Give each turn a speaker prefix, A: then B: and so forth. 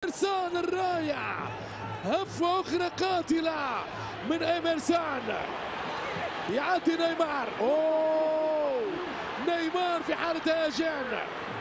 A: إيمرسون الرائع، هفوة أخرى قاتلة من إيمرسون. يعدي نيمار، أوه نيمار في حالة هيجان.